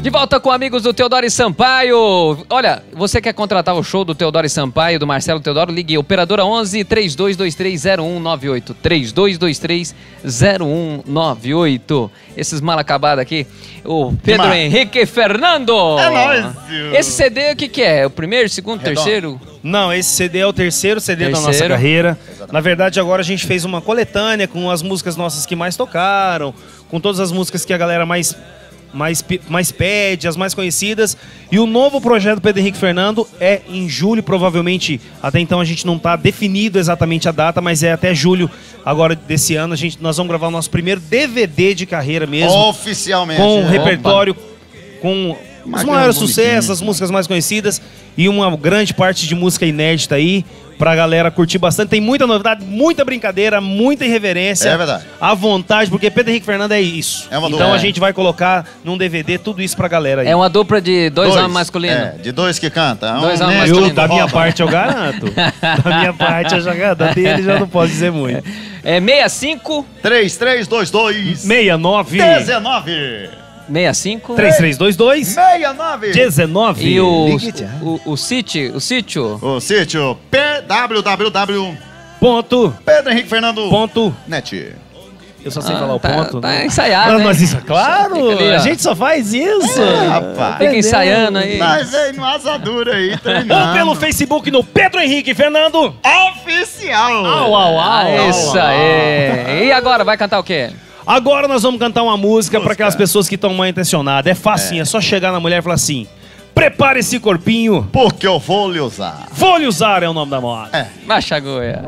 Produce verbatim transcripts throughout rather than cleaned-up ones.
De volta com amigos do Teodoro e Sampaio. Olha, você quer contratar o show do Teodoro e Sampaio, do Marcelo Teodoro? Ligue operadora onze, três dois dois três, zero um nove oito. três dois dois três, zero um nove oito. Esses mal acabados aqui. O Pedro Henrique Fernando. É nóis. Esse C D, o que que é? O primeiro, segundo, Redondo. terceiro? Não, esse C D é o terceiro C D Terceiro. da nossa carreira. Exatamente. Na verdade, agora a gente fez uma coletânea com as músicas nossas que mais tocaram, com todas as músicas que a galera mais, mais, mais pede, as mais conhecidas. E o novo projeto do Pedro Henrique Fernando é em julho, provavelmente. Até então a gente não está definido exatamente a data, mas é até julho agora desse ano. A gente, nós vamos gravar o nosso primeiro D V D de carreira mesmo. Oficialmente. Com um né? repertório, com os Máquina maiores bonitinha. sucessos, as músicas mais conhecidas e uma grande parte de música inédita aí pra galera curtir bastante. Tem muita novidade, muita brincadeira, muita irreverência. É verdade. À vontade, porque Pedro Henrique Fernando é isso. É uma então dupla. a gente vai colocar num D V D tudo isso pra galera aí. É uma dupla de dois, homens masculinos. É, de dois que canta. Um Dois homens né, masculinos. Eu, da minha rouba. parte eu garanto. Da minha parte eu já garanto. Da dele já não posso dizer muito. É sessenta e cinco, três três dois dois, sessenta e nove, dezenove. sessenta e cinco. três três dois dois, sessenta e nove. dezenove. E o, Ligue já. o, o sítio, o sítio. O sítio P W W W Ponto. Pedro Henrique Fernando Ponto. net. Eu só sei Ah, falar o tá- ponto. tá né? ensaiado, Ah, né? mas isso, claro, Fica ali, ó. a gente só faz isso. É, rapaz. Fica ensaiando aí. Nós vem no asadura aí, Ou treinando. pelo Facebook no Pedro Henrique Fernando. Oficial. Au, au, au. Ah, isso aí. E agora, vai cantar o quê? Agora nós vamos cantar uma música para Música. aquelas pessoas que estão mal intencionadas. É facinho, é. só chegar na mulher e falar assim: prepare esse corpinho, Porque eu vou lhe usar. vou lhe usar, é o nome da moda. É. Baixa a goia.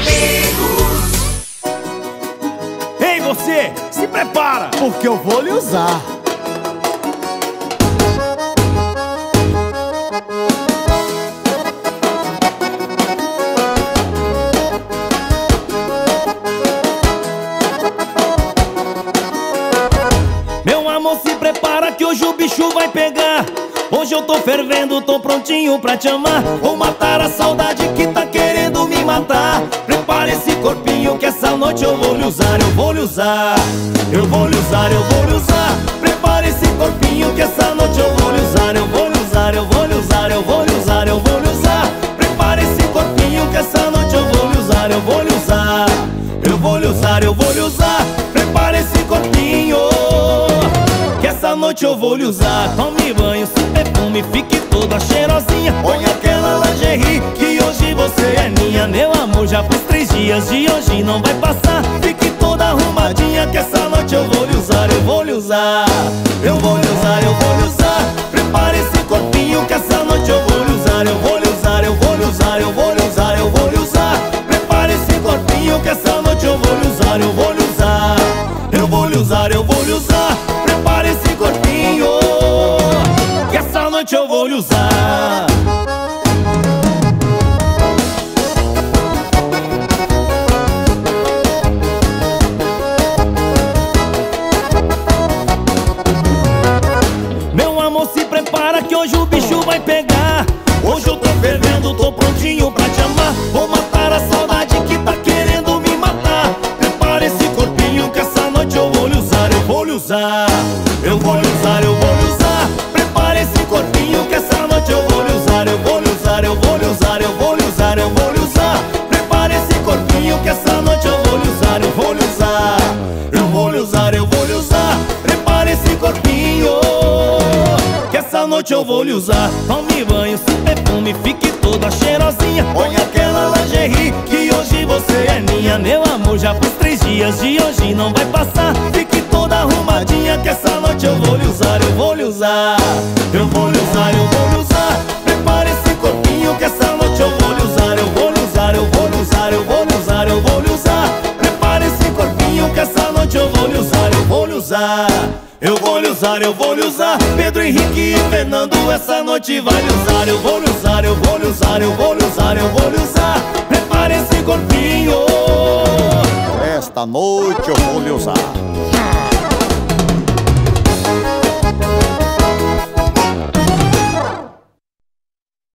Ei, você, se prepara. Porque eu vou lhe usar. Meu amor, se prepara que hoje o bicho vai pegar. Hoje eu tô fervendo, tô prontinho pra te amar. Vou matar a saudade que tá querendo me matar. Prepara esse corpinho que essa noite eu vou lhe usar, eu vou lhe usar. Eu vou lhe usar, eu vou lhe usar. Prepara esse corpinho que essa noite eu vou lhe usar. Eu vou lhe usar, eu vou lhe usar, eu vou lhe usar, eu vou lhe usar. Prepara esse corpinho que essa noite eu vou lhe usar. Eu vou lhe usar, eu vou lhe usar, eu vou lhe usar. Prepara esse corpinho que essa noite eu vou lhe usar. Tome banho, se perfume, fique toda cheirosinha. Põe aquela lingerie que hoje você é minha. Meu amor, já faz três dias, de hoje não vai passar. Fique toda arrumadinha que essa noite eu vou lhe usar. Eu vou lhe usar, eu vou lhe usar, eu vou lhe usar. Prepare esse corpinho que essa noite eu vou lhe usar. Eu vou lhe usar, eu vou lhe usar, eu vou lhe usar, eu vou lhe usar. Prepare esse corpinho que essa noite eu vou lhe usar. Eu vou lhe usar, eu vou lhe usar, eu vou lhe usar. Prepare esse corpinho que essa noite eu vou lhe usar. Meu amor, se prepara que hoje o bicho vai pegar. Hoje eu tô fervendo, tô prontinho pra te amar. Vou matar a saudade que tá querendo me matar. Prepara esse corpinho que essa noite eu vou lhe usar. Eu vou lhe usar, eu vou lhe usar, eu vou lhe usar. Prepara esse corpinho que essa noite eu vou lhe usar. Eu vou lhe usar, eu vou lhe usar, eu vou lhe usar, eu vou lhe usar. Prepara esse corpinho que essa noite eu vou lhe usar. Eu vou lhe usar, eu vou lhe usar, eu vou lhe usar. Prepara esse corpinho que essa noite eu vou lhe usar. Tome banho, se perfume, fique toda cheirosinha. Põe aquela lingerie que hoje você é minha. Meu amor, já faz três dias, de hoje não vai passar. Fique toda arrumadinha que essa noite eu vou lhe usar. Eu vou lhe usar, eu vou lhe usar, eu vou lhe usar. Prepare esse corpinho que essa noite eu vou lhe usar. Eu vou lhe usar, eu vou lhe usar, eu vou lhe usar, eu vou lhe usar. Prepare esse corpinho que essa noite eu vou lhe usar. Eu vou lhe usar, eu vou lhe usar, eu vou lhe usar. Pedro Henrique e Fernando essa noite vai lhe usar. Eu vou lhe usar, eu vou lhe usar, eu vou lhe usar, eu vou lhe usar. Prepare esse corpinho. Esta noite eu vou lhe usar.